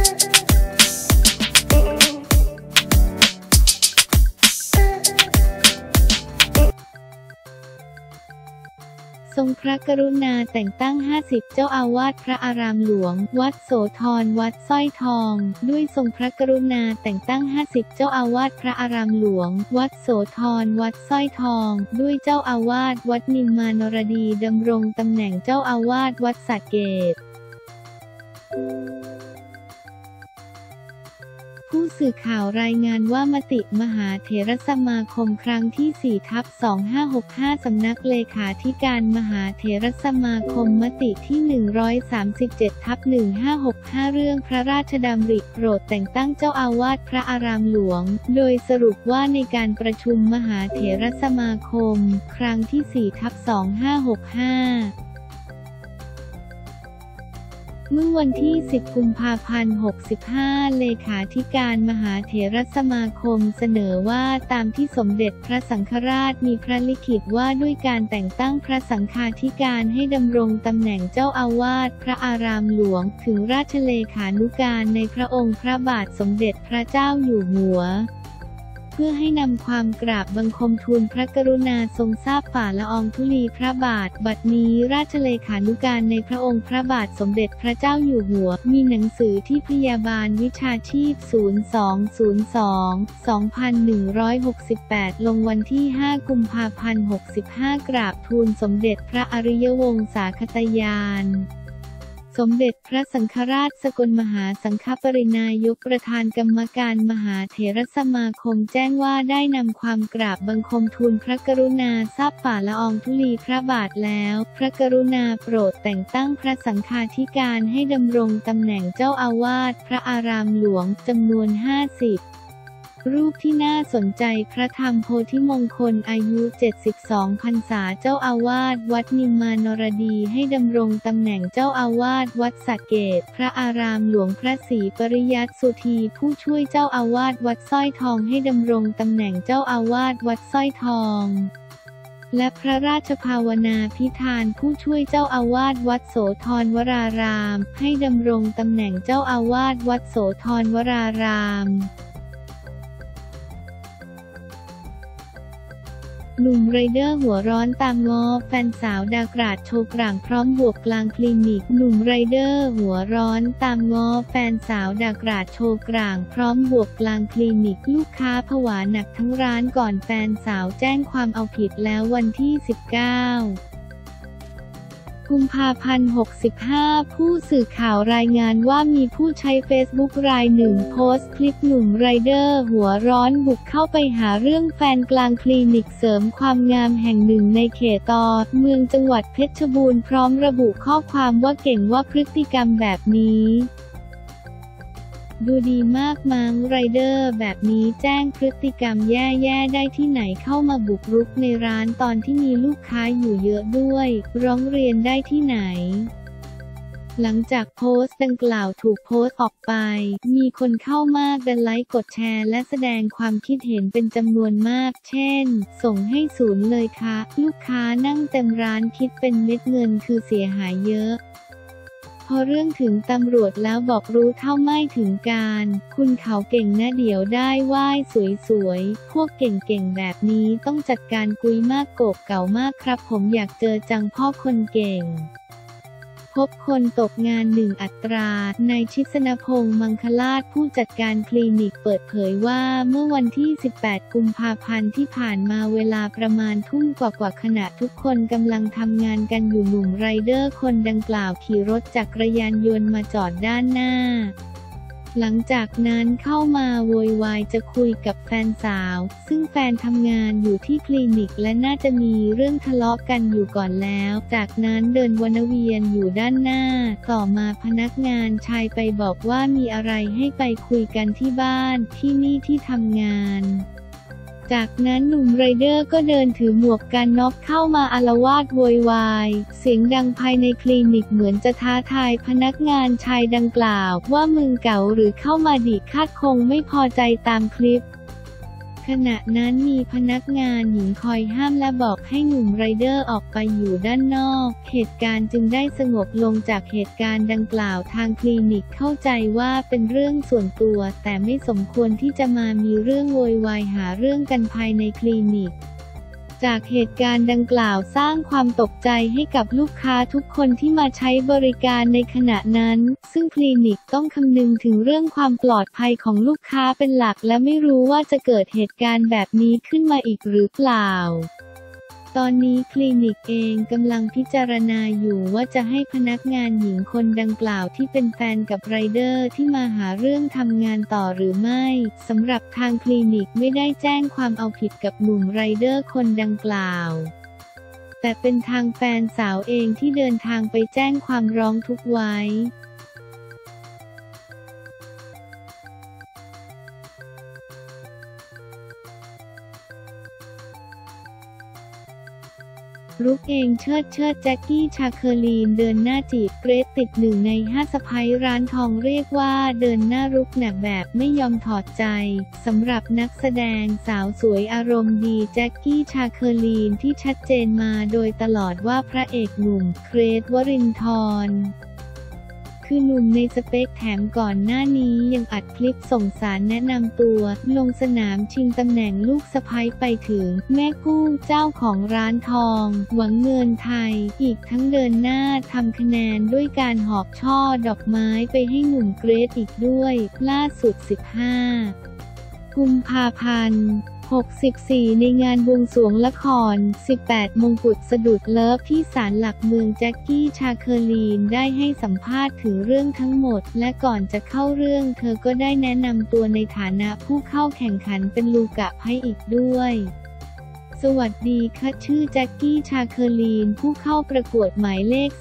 ทรงพระกรุณาแต่งตั้ง50เจ้าอาวาสพระอารามหลวงวัดโสธรวัดสร้อยทองด้วยทรงพระกรุณาแต่งตั้ง50เจ้าอาวาสพระอารามหลวงวัดโสธรวัดสร้อยทองด้วยเจ้าอาวาสวัดนิมมานรดีดำรงตำแหน่งเจ้าอาวาสวัดสระเกษผู้สื่อข่าวรายงานว่ามติมหาเถรสมาคมครั้งที่ 4/2565 สำนักเลขาธิการมหาเถรสมาคมมติที่ 137/1565 เรื่องพระราชดำริโปรดแต่งตั้งเจ้าอาวาสพระอารามหลวงโดยสรุปว่าในการประชุมมหาเถรสมาคมครั้งที่ 4/2565เมื่อวันที่ 10 กุมภาพันธ์ 65 เลขาธิการมหาเถรสมาคมเสนอว่าตามที่สมเด็จพระสังฆราชมีพระลิขิตว่าด้วยการแต่งตั้งพระสังฆาธิการให้ดำรงตำแหน่งเจ้าอาวาสพระอารามหลวงถึงราชเลขานุการในพระองค์พระบาทสมเด็จพระเจ้าอยู่หัวเพื่อให้นำความกราบบังคมทูลพระกรุณาทรงทราบฝ่าละอองธุลีพระบาทบัดนี้ราชเลขานุการในพระองค์พระบาทสมเด็จพระเจ้าอยู่หัวมีหนังสือที่พยาบาลวิชาชีพ 02-2168 ลงวันที่ 5 กุมภาพันธ์ 65 กราบทูลสมเด็จพระอริยวงศาคตญาณสมเด็จพระสังฆราชสกลมหาสังฆปรินายกประธานกรรมการมหาเถรสมาคมแจ้งว่าได้นำความกราบบังคมทูลพระกรุณาทราบฝ่าละอองธุลีพระบาทแล้วพระกรุณาโปรดแต่งตั้งพระสังฆาธิการให้ดำรงตำแหน่งเจ้าอาวาสพระอารามหลวงจำนวน 50รูปที่น่าสนใจพระธรรมโพธิมงคลอายุ 72 พรรษาเจ้าอาวาสวัดนิมมานรดีให้ดำรงตำแหน่งเจ้าอาวาสวัดสระเกษพระอารามหลวงพระศรีปริยัติสุธีผู้ช่วยเจ้าอาวาสวัดสร้อยทองให้ดำรงตำแหน่งเจ้าอาวาสวัดสร้อยทองและพระราชภาวนาพิธานผู้ช่วยเจ้าอาวาสวัดโสธรวรารามให้ดำรงตำแหน่งเจ้าอาวาสวัดโสธรวรารามหนุ่มไรเดอร์หัวร้อนตามง้อแฟนสาวดากราดโชว์กลางพร้อมบวกกลางคลินิกหนุ่มไรเดอร์หัวร้อนตามง้อแฟนสาวดากราดโชว์กลางพร้อมบวกกลางคลินิกลูกค้าผวาหนักทั้งร้านก่อนแฟนสาวแจ้งความเอาผิดแล้ววันที่ 19 กุมภาพันธ์ 65 ผู้สื่อข่าวรายงานว่ามีผู้ใช้เฟซบุ๊กรายหนึ่งโพสต์คลิปหนุ่มไรเดอร์หัวร้อนบุกเข้าไปหาเรื่องแฟนกลางคลินิกเสริมความงามแห่งหนึ่งในเขตเมืองจังหวัดเพชรบูรณ์พร้อมระบุข้อความว่าเก่งว่าพฤติกรรมแบบนี้ดูดีมากมั้งไรเดอร์แบบนี้แจ้งพฤติกรรมแย่ๆได้ที่ไหนเข้ามาบุกรุกในร้านตอนที่มีลูกค้าอยู่เยอะด้วยร้องเรียนได้ที่ไหนหลังจากโพสต์ดังกล่าวถูกโพสต์ออกไปมีคนเข้ามากดไลค์กดแชร์และแสดงความคิดเห็นเป็นจำนวนมากเช่นส่งให้ศูนย์เลยค่ะลูกค้านั่งเต็มร้านคิดเป็นเม็ดเงินคือเสียหายเยอะพอเรื่องถึงตำรวจแล้วบอกรู้เท่าไม่ถึงการคุณเขาเก่งนะเดี๋ยวได้ไหว้สวยๆพวกเก่งๆแบบนี้ต้องจัดการกุยมากโกบเก่ามากครับผมอยากเจอจังพ่อคนเก่งพบคนตกงาน1 อัตรานายชิสณพงษ์มังคลาศผู้จัดการคลินิกเปิดเผยว่าเมื่อวันที่ 18 กุมภาพันธ์ที่ผ่านมาเวลาประมาณทุ่มกว่าขณะทุกคนกำลังทำงานกันอยู่หนุ่มไรเดอร์คนดังกล่าวขี่รถจักรยานยนต์มาจอดด้านหน้าหลังจากนั้นเข้ามาโวยวายจะคุยกับแฟนสาวซึ่งแฟนทำงานอยู่ที่คลินิกและน่าจะมีเรื่องทะเลาะกันอยู่ก่อนแล้วจากนั้นเดินวนเวียนอยู่ด้านหน้าต่อมาพนักงานชายไปบอกว่ามีอะไรให้ไปคุยกันที่บ้านที่นี่ที่ทำงานจากนั้นหนุ่มไรเดอร์ก็เดินถือหมวกกันน็อกเข้ามาอาละวาดโวยวายเสียงดังภายในคลินิกเหมือนจะท้าทายพนักงานชายดังกล่าวว่ามึงเก๋าหรือเข้ามาดิคาดคงไม่พอใจตามคลิปขณะนั้นมีพนักงานหญิงคอยห้ามและบอกให้หนุ่มไรเดอร์ออกไปอยู่ด้านนอกเหตุการณ์จึงได้สงบลงจากเหตุการณ์ดังกล่าวทางคลินิกเข้าใจว่าเป็นเรื่องส่วนตัวแต่ไม่สมควรที่จะมามีเรื่องโวยวายหาเรื่องกันภายในคลินิกจากเหตุการณ์ดังกล่าวสร้างความตกใจให้กับลูกค้าทุกคนที่มาใช้บริการในขณะนั้นซึ่งคลินิกต้องคำนึงถึงเรื่องความปลอดภัยของลูกค้าเป็นหลักและไม่รู้ว่าจะเกิดเหตุการณ์แบบนี้ขึ้นมาอีกหรือเปล่าตอนนี้คลินิกเองกำลังพิจารณาอยู่ว่าจะให้พนักงานหญิงคนดังกล่าวที่เป็นแฟนกับไรเดอร์ที่มาหาเรื่องทำงานต่อหรือไม่สำหรับทางคลินิกไม่ได้แจ้งความเอาผิดกับหนุ่มไรเดอร์คนดังกล่าวแต่เป็นทางแฟนสาวเองที่เดินทางไปแจ้งความร้องทุกข์ไว้รุกเองเชิดแจ็คกี้ชาเคอรีนเดินหน้าจีบเกรซติด1 ใน 5สะใภ้ร้านทองเรียกว่าเดินหน้ารุกหนักแบบไม่ยอมถอดใจสำหรับนักแสดงสาวสวยอารมณ์ดีแจ็คกี้ชาเคอรีนที่ชัดเจนมาโดยตลอดว่าพระเอกหนุ่มเกรซวรินทร์คือหนุ่มในสเปคแถมก่อนหน้านี้ยังอัดคลิปส่งสารแนะนำตัวลงสนามชิงตำแหน่งลูกสะใภ้ไปถึงแม่กุ้งเจ้าของร้านทองหวังเงินไทยอีกทั้งเดินหน้าทำคะแนนด้วยการหอบช่อดอกไม้ไปให้หนุ่มเกรซอีกด้วยล่าสุด15 กุมภาพันธ์64ในงานบวงสรวงละคร18มงกุฎสะดุดเลิฟที่ศาลหลักเมืองแจ็คกี้ชาเคอรีนได้ให้สัมภาษณ์ถึงเรื่องทั้งหมดและก่อนจะเข้าเรื่องเธอก็ได้แนะนำตัวในฐานะผู้เข้าแข่งขันเป็นลูกะให้อีกด้วยสวัสดีค่ะชื่อแจ็คกี้ชาเคอรีนผู้เข้าประกวดหมายเลข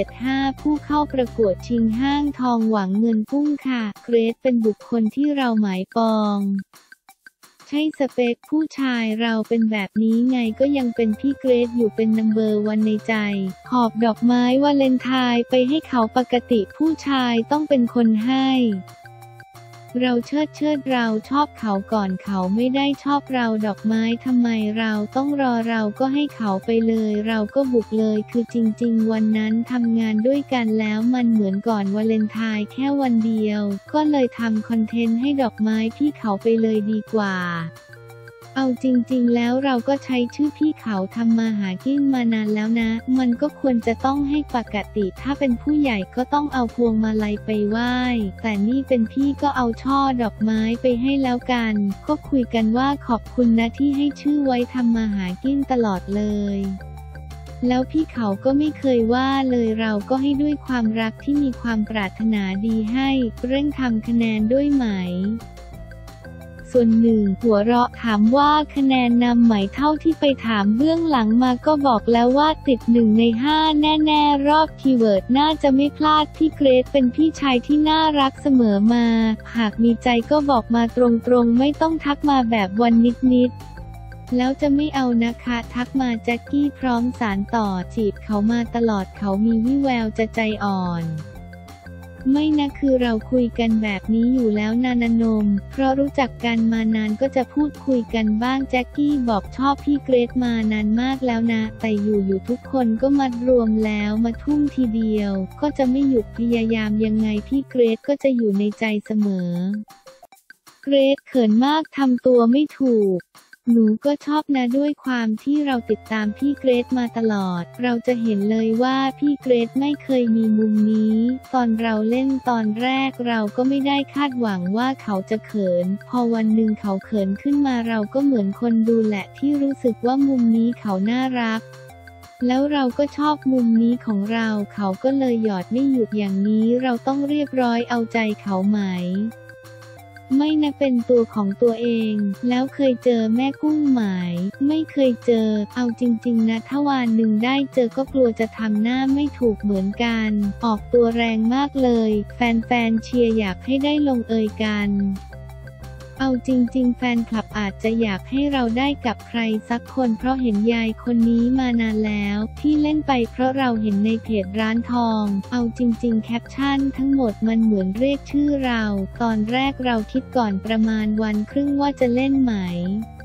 375ผู้เข้าประกวดชิงห้างทองหวังเงินกุ้งค่ะเกรซเป็นบุคคลที่เราหมายปองใช่สเปคผู้ชายเราเป็นแบบนี้ไงก็ยังเป็นพี่เกรซอยู่เป็นนัมเบอร์วันในใจหอบดอกไม้วาเลนไทน์ไปให้เขาปกติผู้ชายต้องเป็นคนให้เราเชิดเราชอบเขาก่อนเขาไม่ได้ชอบเราดอกไม้ทำไมเราต้องรอเราก็ให้เขาไปเลยเราก็บุกเลยคือจริงๆวันนั้นทำงานด้วยกันแล้วมันเหมือนก่อนวาเลนไทน์แค่วันเดียวก็เลยทำคอนเทนต์ให้ดอกไม้พี่เขาไปเลยดีกว่าเอาจริงๆแล้วเราก็ใช้ชื่อพี่เขาทำมาหากินมานานแล้วนะมันก็ควรจะต้องให้ปกติถ้าเป็นผู้ใหญ่ก็ต้องเอาพวงมาลัยไปไหว้แต่นี่เป็นพี่ก็เอาช่อดอกไม้ไปให้แล้วกันก็คุยกันว่าขอบคุณนะที่ให้ชื่อไว้ทำมาหากินตลอดเลยแล้วพี่เขาก็ไม่เคยว่าเลยเราก็ให้ด้วยความรักที่มีความปรารถนาดีให้เร่งทำคะแนนด้วยไหมส่วนหนึ่งหัวเราะถามว่าคะแนนนำไหมเท่าที่ไปถามเบื้องหลังมาก็บอกแล้วว่าติด1 ใน 5แน่ๆรอบคีย์เวิร์ดน่าจะไม่พลาดพี่เกรซเป็นพี่ชายที่น่ารักเสมอมาหากมีใจก็บอกมาตรงๆไม่ต้องทักมาแบบวันนิดๆแล้วจะไม่เอานะคะทักมาแจ็คกี้พร้อมสานต่อจีบเขามาตลอดเขามีวี่แววจะใจอ่อนไม่นะคือเราคุยกันแบบนี้อยู่แล้วนานมเพราะรู้จักกันมานานก็จะพูดคุยกันบ้างแจ็คกี้บอกชอบพี่เกรซมานานมากแล้วนะแต่อยู่ทุกคนก็มัดรวมแล้วมาทุ่มทีเดียวก็จะไม่หยุดพยายามยังไงพี่เกรซก็จะอยู่ในใจเสมอเกรซเขินมากทำตัวไม่ถูกหนูก็ชอบนะด้วยความที่เราติดตามพี่เกรซมาตลอดเราจะเห็นเลยว่าพี่เกรซไม่เคยมีมุมนี้ตอนเราเล่นตอนแรกเราก็ไม่ได้คาดหวังว่าเขาจะเขินพอวันหนึ่งเขาเขินขึ้นมาเราก็เหมือนคนดูแหละที่รู้สึกว่ามุมนี้เขาน่ารักแล้วเราก็ชอบมุมนี้ของเราเขาก็เลยหยอดไม่หยุดอย่างนี้เราต้องเรียบร้อยเอาใจเขาไหมไม่นะเป็นตัวของตัวเองแล้วเคยเจอแม่กุ้งไหมไม่เคยเจอเอาจริงๆนะถ้าวันหนึ่งได้เจอก็กลัวจะทำหน้าไม่ถูกเหมือนกันออกตัวแรงมากเลยแฟนๆเชียร์อยากให้ได้ลงเอยกันเอาจริงๆแฟนคลับอาจจะอยากให้เราได้กับใครสักคนเพราะเห็นยายคนนี้มานานแล้วที่เล่นไปเพราะเราเห็นในเพจร้านทองเอาจริงๆแคปชั่นทั้งหมดมันเหมือนเรียกชื่อเราตอนแรกเราคิดก่อนประมาณวันครึ่งว่าจะเล่นไหม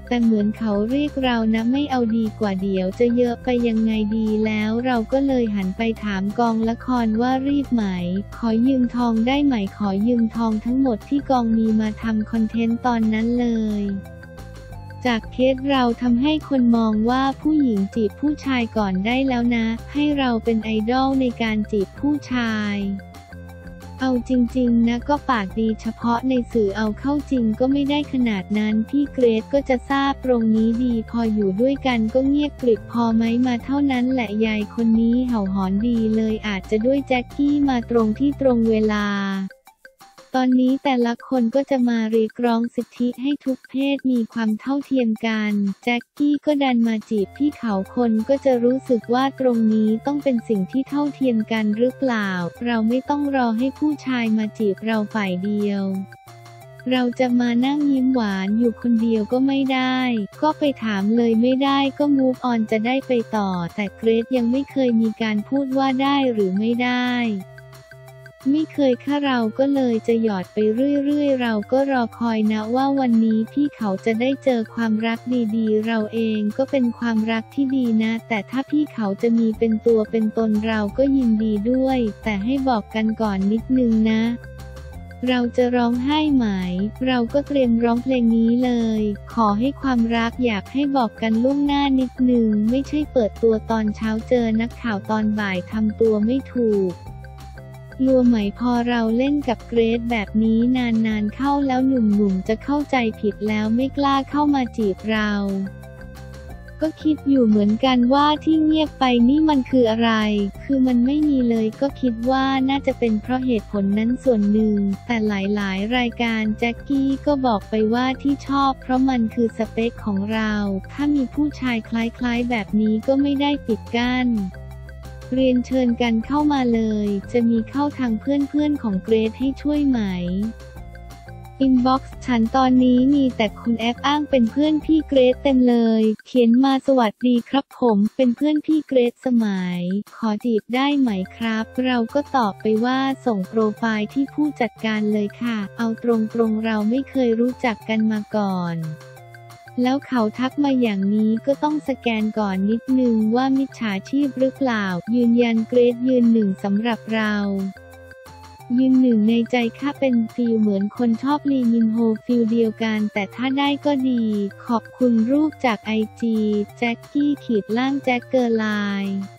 แต่เหมือนเขาเรียกเรานะไม่เอาดีกว่าเดี๋ยวจะเยอะไปยังไงดีแล้วเราก็เลยหันไปถามกองละครว่ารีบไหมขอยืมทองได้ไหมขอยืมทองทั้งหมดที่กองมีมาทำคอนเทนต์ตอนนั้นเลยจากเคสเราทำให้คนมองว่าผู้หญิงจีบผู้ชายก่อนได้แล้วนะให้เราเป็นไอดอลในการจีบผู้ชายเอาจริงๆนะก็ปากดีเฉพาะในสื่อเอาเข้าจริงก็ไม่ได้ขนาดนั้นพี่เกรซก็จะทราบตรงนี้ดีพออยู่ด้วยกันก็เงียบกริบพอไหมมาเท่านั้นแหละยายคนนี้เห่าหอนดีเลยอาจจะด้วยแจ็คกี้มาตรงที่ตรงเวลาตอนนี้แต่ละคนก็จะมาเรียกร้องสิทธิให้ทุกเพศมีความเท่าเทียมกันแจ็คกี้ก็ดันมาจีบพี่เขาคนก็จะรู้สึกว่าตรงนี้ต้องเป็นสิ่งที่เท่าเทียมกันหรือเปล่าเราไม่ต้องรอให้ผู้ชายมาจีบเราฝ่ายเดียวเราจะมานั่งยิ้มหวานอยู่คนเดียวก็ไม่ได้ก็ไปถามเลยไม่ได้ก็มูฟออนจะได้ไปต่อแต่เกรซยังไม่เคยมีการพูดว่าได้หรือไม่ได้ไม่เคยค่ะเราก็เลยจะหยอดไปเรื่อยๆเราก็รอคอยนะว่าวันนี้พี่เขาจะได้เจอความรักดีๆเราเองก็เป็นความรักที่ดีนะแต่ถ้าพี่เขาจะมีเป็นตัวเป็นตนเราก็ยินดีด้วยแต่ให้บอกกันก่อนนิดนึงนะเราจะร้องไห้ไหมเราก็เตรียมร้องเพลงนี้เลยขอให้ความรักอยากให้บอกกันล่วงหน้านิดนึงไม่ใช่เปิดตัวตอนเช้าเจอนักข่าวตอนบ่ายทำตัวไม่ถูกกลัวไหมพอเราเล่นกับเกรซแบบนี้นานๆเข้าแล้วหนุ่มๆจะเข้าใจผิดแล้วไม่กล้าเข้ามาจีบเราก็คิดอยู่เหมือนกันว่าที่เงียบไปนี่มันคืออะไรคือมันไม่มีเลยก็คิดว่าน่าจะเป็นเพราะเหตุผลนั้นส่วนหนึ่งแต่หลายๆรายการแจ็คกี้ก็บอกไปว่าที่ชอบเพราะมันคือสเปคของเราถ้ามีผู้ชายคล้ายๆแบบนี้ก็ไม่ได้ปิดกั้นเรียนเชิญกันเข้ามาเลยจะมีเข้าทางเพื่อนๆของเกรซให้ช่วยไหมอินบ็อกซ์ฉันตอนนี้มีแต่คุณแอปอ้างเป็นเพื่อนพี่เกรซเต็มเลยเขียนมาสวัสดีครับผมเป็นเพื่อนพี่เกรซสมัยขอจีบได้ไหมครับเราก็ตอบไปว่าส่งโปรไฟล์ที่ผู้จัดการเลยค่ะเอาตรงๆเราไม่เคยรู้จักกันมาก่อนแล้วเขาทักมาอย่างนี้ก็ต้องสแกนก่อนนิดนึงว่ามิจฉาชีพหรือเปล่ายืนยันเกรซยืนหนึ่งสำหรับเรายืนหนึ่งในใจค่ะเป็นฟีลเหมือนคนชอบลีมินโฮฟีลเดียวกันแต่ถ้าได้ก็ดีขอบคุณรูปจากIGแจ็คกี้ขีดล่างแจ็คเกอร์ไลน์